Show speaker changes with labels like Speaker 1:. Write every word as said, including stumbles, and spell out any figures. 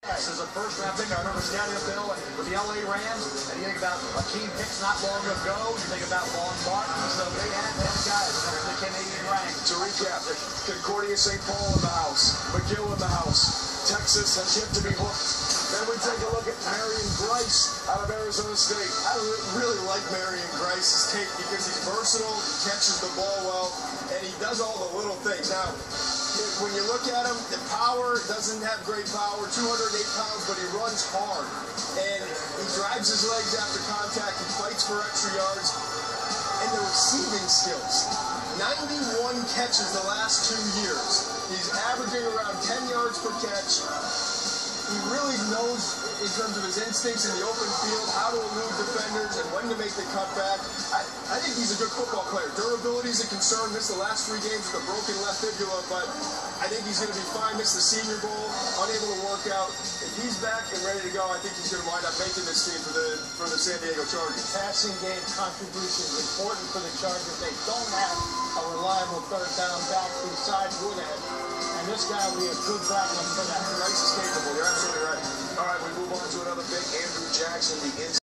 Speaker 1: This is a first round pick. I remember scouting a bill with the L A Rams, and you think about Akeem Hicks not long ago, you think about Vaughn Martin, so they had ten guys under the Canadian rank.
Speaker 2: To recap, Concordia Saint Paul in the house, McGill in the house, Texas has yet to be hooked. Then we take a look at Marion Grice out of Arizona State.
Speaker 3: I really like Marion Grice's tape because he's versatile, he catches the ball well, and he does all the little things. Now, when you look at him, the power doesn't have great power, two hundred eight pounds, but he runs hard. And he drives his legs after contact, he fights for extra yards. And the receiving skills, ninety-one catches the last two years. He's averaging around ten yards per catch. He really knows, in terms of his instincts in the open field, how to elude defenders and when to make the cutback. I, I think he's a good football player. Durability is a concern. Missed the last three games with a broken left fibula, but I think he's going to be fine. Missed the Senior Bowl, unable to work out. If he's back and ready to go, I think he's going to wind up making this team for the for the San Diego Chargers.
Speaker 1: Passing game contribution is important for the Chargers. They don't have a reliable third down back besides Woodhead, and this guy will be a good backup for that.
Speaker 2: Grice is capable. You're absolutely right. All right, we move on to another big Andrew Jackson, the inside.